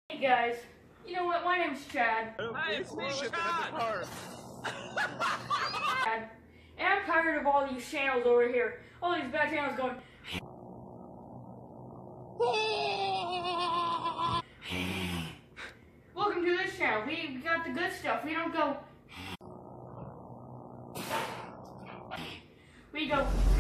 Hey guys, you know what? My name's Chad. Hi, it's me, Chad. Chad. And I'm tired of all these channels over here. All these bad channels going. Welcome to this channel. We got the good stuff. We don't go. We go.